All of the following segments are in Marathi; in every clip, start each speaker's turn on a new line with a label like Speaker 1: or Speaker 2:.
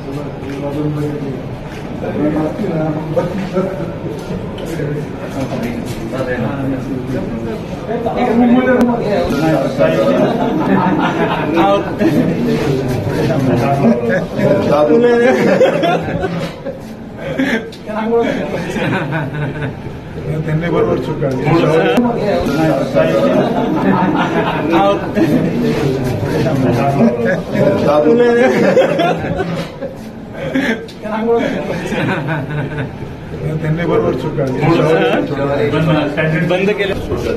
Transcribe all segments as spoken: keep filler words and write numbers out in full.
Speaker 1: त्यांनी बरोबर चुका त्यांनी बरोबर चुका
Speaker 2: बंद केलं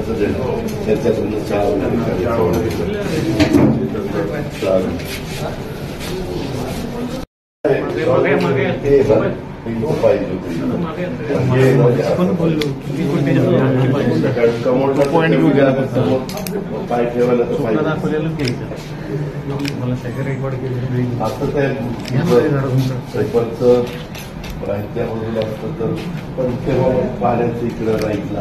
Speaker 1: पॉईंट घेऊ घ्या
Speaker 3: पाय ठेवायला तर पाहिजे
Speaker 2: दाखवलेलंच घ्यायचं मला सगळं रेकॉर्ड केलं
Speaker 3: असं ते पेपरचं त्या बाजूला असतं तर पण तेव्हा पाण्याचं इकडं राईटला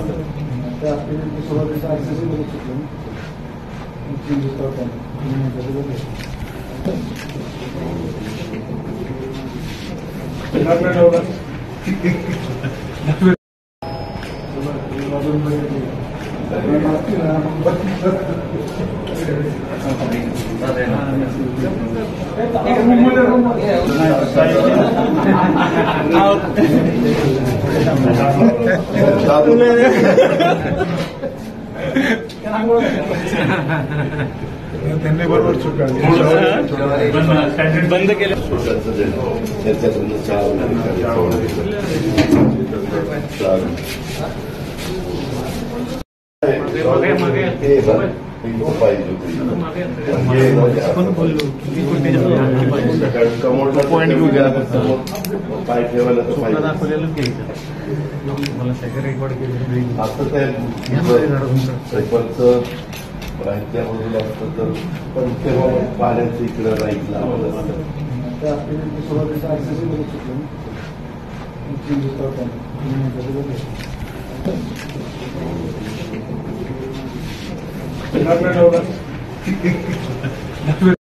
Speaker 1: त्यांनी बरोबर चुका
Speaker 2: बंद केलं
Speaker 3: त्याच्यातून पाहिजे
Speaker 1: पॉईंट घेऊ घ्या
Speaker 3: पाय ठेवायला तर पाहिजे
Speaker 2: दाखवलेलंच घ्यायचं मला सगळं रेकॉर्ड केलं
Speaker 3: असं ते पेपरचं त्या बाजूला असतं तर पण तेव्हा पाण्याचं इकडं राईटला
Speaker 1: सुरुवातीचा